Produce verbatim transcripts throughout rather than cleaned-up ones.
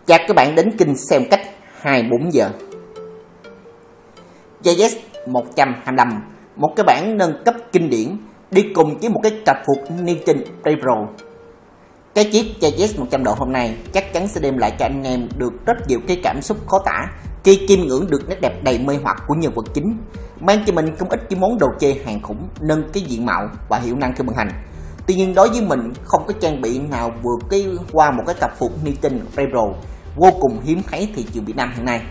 Chào các bạn đến kênh xem cách hai mươi bốn giờ. gi ét một trăm hai mươi lăm, một cái bản nâng cấp kinh điển đi cùng với một cái cặp phục Newton Pro. Cái chiếc gi ét một trăm độ hôm nay chắc chắn sẽ đem lại cho anh em được rất nhiều cái cảm xúc khó tả khi chiêm ngưỡng được nét đẹp đầy mê hoặc của nhân vật chính, mang cho mình không ít cái món đồ chơi hàng khủng, nâng cái diện mạo và hiệu năng khi vận hành. Tuy nhiên đối với mình không có trang bị nào vượt cái qua một cái cặp phục Newton Pro vô cùng hiếm thấy thị trường Việt Nam hiện nay.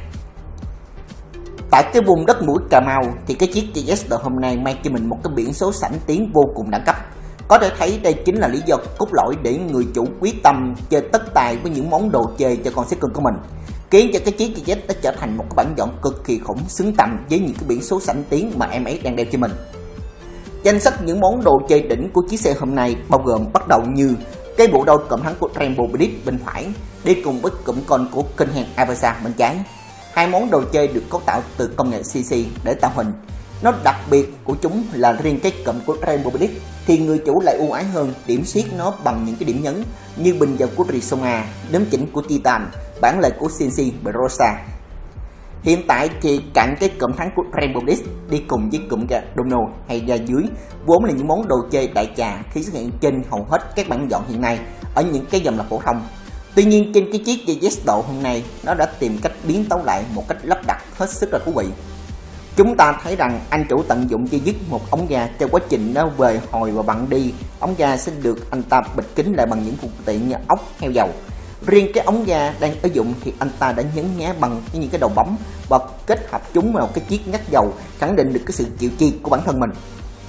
Tại cái vùng đất mũi Cà Mau thì cái chiếc gi ét độ hôm nay mang cho mình một cái biển số sảnh tiếng vô cùng đẳng cấp. Có thể thấy đây chính là lý do cốt lõi để người chủ quyết tâm chơi tất tài với những món đồ chơi cho con second của mình, khiến cho cái chiếc gi ét đã trở thành một cái bản dọn cực kỳ khủng, xứng tầm với những cái biển số sảnh tiếng mà em ấy đang đeo cho mình. Danh sách những món đồ chơi đỉnh của chiếc xe hôm nay bao gồm bắt đầu như cái bộ đôi cụm thắng của Rainbow Blitz bên phải đi cùng với cụm con của Kinect Aversa bên trái. Hai món đồ chơi được cấu tạo từ công nghệ xê xê để tạo hình. Nó đặc biệt của chúng là riêng cái cụm của Rainbow Blitz thì người chủ lại ưu ái hơn, điểm siết nó bằng những cái điểm nhấn như bình dầu của Rizoma, đếm chỉnh của Titan, bản lề của xê en xê Barossa. Hiện tại thì cạnh cái cụm thắng của Rainbow Blitz đi cùng với cụm Domino hay ra dưới vốn là những món đồ chơi đại trà khi xuất hiện trên hầu hết các bản dọn hiện nay ở những cái dòng là phổ thông. Tuy nhiên trên cái chiếc gi ét độ hôm nay nó đã tìm cách biến tấu lại một cách lắp đặt hết sức là thú vị. Chúng ta thấy rằng anh chủ tận dụng dây dứt một ống ga cho quá trình nó về hồi và bận đi, ống ga sẽ được anh ta bịt kín lại bằng những phụ tiện như ốc heo dầu. Riêng cái ống ga đang sử dụng thì anh ta đã nhấn nhá bằng những cái đầu bấm và kết hợp chúng vào cái chiếc ngắt dầu, khẳng định được cái sự chịu chi của bản thân mình.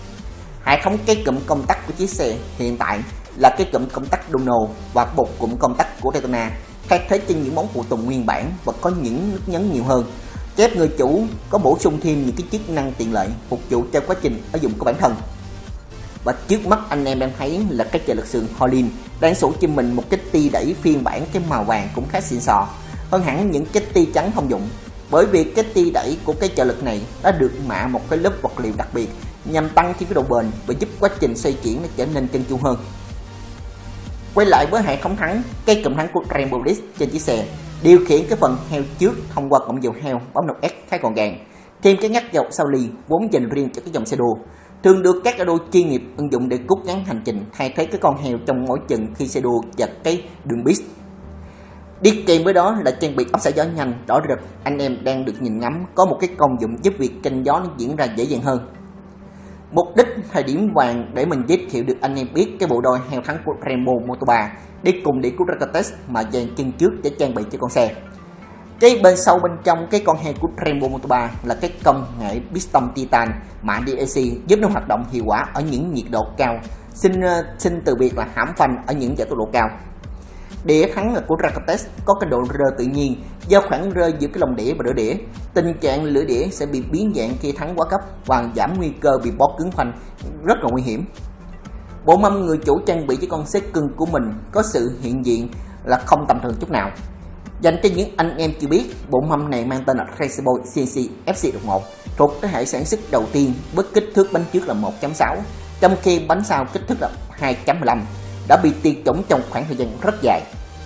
Hệ thống cái cụm công tắc của chiếc xe hiện tại là cái cụm công tắc Domino và một cụm công tắc của Daytona, thay thế trên những món phụ tùng nguyên bản và có những nút nhấn nhiều hơn. Chép người chủ có bổ sung thêm những cái chức năng tiện lợi phục vụ cho quá trình sử dụng của bản thân. Và trước mắt anh em đang thấy là cái trợ lực sườn Hollin đang sổ cho mình một cái ti đẩy phiên bản cái màu vàng cũng khá xịn sò hơn hẳn những cái ti trắng thông dụng, bởi vì cái ti đẩy của cái trợ lực này đã được mạ một cái lớp vật liệu đặc biệt nhằm tăng thêm cái độ bền và giúp quá trình xoay chuyển nó trở nên trơn tru hơn. Quay lại với hệ thống thắng, cái cụm thắng của Rainbow Blitz trên chiếc xe điều khiển cái phần heo trước thông qua cổng dầu heo bấm nút S khá gọn gàng, thêm cái ngắt dầu sau ly vốn dành riêng cho cái dòng xe đua, thường được các đua chuyên nghiệp ứng dụng để rút ngắn hành trình, thay thế cái con heo trong mỗi chừng khi xe đua chặt cái đường pit. Đi kèm với đó là trang bị ốc xả gió nhanh đỏ rực, anh em đang được nhìn ngắm có một cái công dụng giúp việc canh gió nó diễn ra dễ dàng hơn. Mục đích thời điểm vàng để mình giới thiệu được anh em biết cái bộ đôi heo thắng của Rainbow Moto ba đi cùng đĩa của Rakates mà dàn chân trước để trang bị cho con xe. Cái bên sau bên trong cái con heo của Rainbow Moto ba là cái công nghệ piston Titan mạ đê a xê giúp nó hoạt động hiệu quả ở những nhiệt độ cao, xin xin từ việc là hãm phanh ở những giải tốc độ cao. Đĩa thắng là của Rakates có cái độ rơ tự nhiên do khoảng rơ giữa cái lồng đĩa và lưỡi đĩa. Tình trạng lưỡi đĩa sẽ bị biến dạng khi thắng quá cấp và giảm nguy cơ bị bó cứng phanh rất là nguy hiểm. Bộ mâm người chủ trang bị cho con xe cưng của mình có sự hiện diện là không tầm thường chút nào. Dành cho những anh em chưa biết, bộ mâm này mang tên là Traceable xê en xê ép xê một, thuộc thế hệ sản xuất đầu tiên với kích thước bánh trước là một chấm sáu, trong khi bánh sau kích thước là hai chấm mười lăm, đã bị tuyệt chủng trong khoảng thời gian rất dài.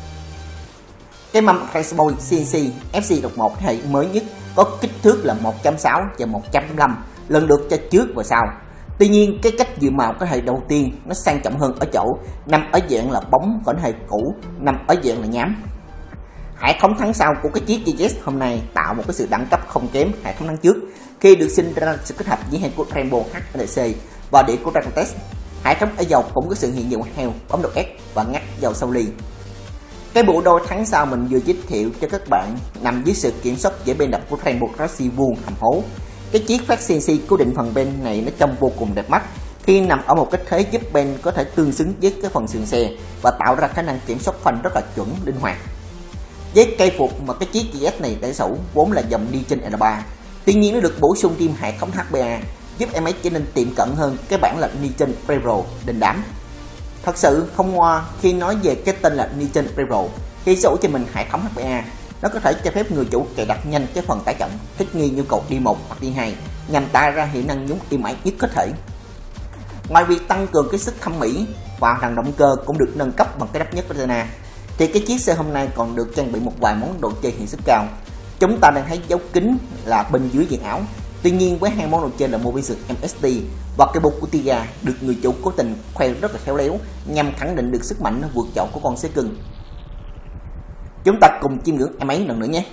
Cái mâm Traceable xê en xê ép xê một thế hệ mới nhất có kích thước là một chấm sáu và một chấm năm, lần lượt cho trước và sau. Tuy nhiên cái cách dự màu cái hệ đầu tiên nó sang trọng hơn ở chỗ nằm ở dạng là bóng, còn hệ cũ nằm ở dạng là nhám. Hệ thống thắng sau của cái chiếc gi ét hôm nay tạo một cái sự đẳng cấp không kém hệ thống thắng trước khi được sinh ra sự kết hợp giữa heo của Rainbow hát lờ xê và đĩa của Rakates. Hệ thống ở dầu cũng có sự hiện diện heo bấm nút S và ngắt dầu sau ly. Cái bộ đôi thắng sau mình vừa giới thiệu cho các bạn nằm dưới sự kiểm soát dễ bên đập của Rainbow Chassis vuông hầm hố. Cái chiếc phát xê en xê cố định phần bên này nó trông vô cùng đẹp mắt khi nằm ở một cái thế giúp bên có thể tương xứng với cái phần sườn xe và tạo ra khả năng kiểm soát phanh rất là chuẩn, linh hoạt. Với cây phục mà cái chiếc gi ét này để sổ vốn là dòng đi trên L ba, tuy nhiên nó được bổ sung thêm hệ thống hát pê a giúp em ấy trở nên tiệm cận hơn cái bản là Newton Pro đình đám. Thật sự không ngoa khi nói về cái tên là Newton Pro, khi sổ cho mình hệ thống hát pê a, nó có thể cho phép người chủ cài đặt nhanh cái phần tải trọng thích nghi nhu cầu đi một hoặc đi hai nhằm tạo ra hiệu năng nhúng êm ái nhất có thể. Ngoài việc tăng cường cái sức thẩm mỹ, và thằng động cơ cũng được nâng cấp bằng cái đắt nhất của Daytona. thì cái chiếc xe hôm nay còn được trang bị một vài món đồ chơi hiệu suất cao. Chúng ta đang thấy dấu kính là bên dưới diện áo. Tuy nhiên với hai món đồ chơi là Mobius em ét tê và cái bột của Tiga được người chủ cố tình khoe rất là khéo léo nhằm khẳng định được sức mạnh vượt trội của con xe cưng. Chúng ta cùng chiêm ngưỡng em ấy lần nữa nhé.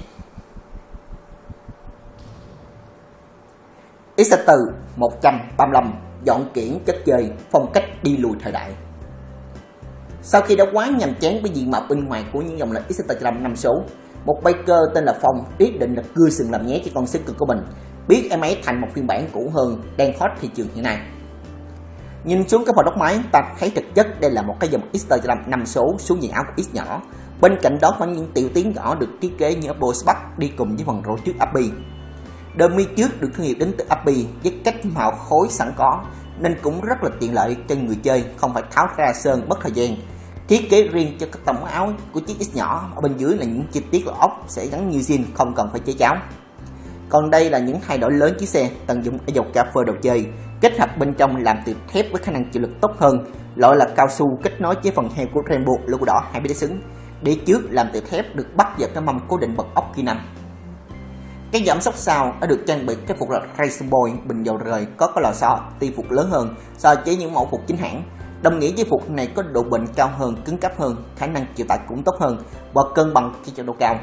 Exciter một ba lăm dọn kiển chất chơi, phong cách đi lùi thời đại. Sau khi đã quá nhàm chán với diện mạo bên ngoài của những dòng là Exciter năm số, một biker tên là Phong quyết định là cưa sừng làm nhé cho con xe cưng của mình, biết em ấy thành một phiên bản cũ hơn đang hot thị trường hiện nay. Nhìn xuống cái phần đốc máy, ta thấy thực chất đây là một cái dòng Exciter năm số xuống diện áo của X nhỏ. Bên cạnh đó có những tiểu tiến nhỏ được thiết kế như Apple Spark đi cùng với phần rô trước Api. Đơ mi trước được thương hiệu đến từ Api với cách màu khối sẵn có nên cũng rất là tiện lợi cho người chơi không phải tháo ra sơn mất thời gian. Thiết kế riêng cho các tông áo của chiếc X nhỏ, ở bên dưới là những chi tiết của ốc sẽ gắn như zin, không cần phải chế cháo. Còn đây là những thay đổi lớn chiếc xe, tận dụng ở dầu cà phê đồ chơi, kết hợp bên trong làm từ thép với khả năng chịu lực tốt hơn, loại là cao su kết nối với phần heo của Rainbow logo đỏ hai bên đáy xứng. Đĩa trước làm từ thép được bắt vào cái mâm cố định bằng ốc ki năm. Cái giảm sóc sau đã được trang bị cái phục là Racing Boy bình dầu rời có cái lò xo ti phục lớn hơn so với những mẫu phục chính hãng. Đồng nghĩa với phục này có độ bền cao hơn, cứng cáp hơn, khả năng chịu tải cũng tốt hơn và cân bằng khi cho độ cao.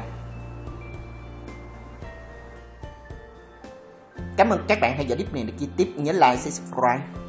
Cảm ơn các bạn theo dõi clip này, để chi tiết nhớ like, subscribe.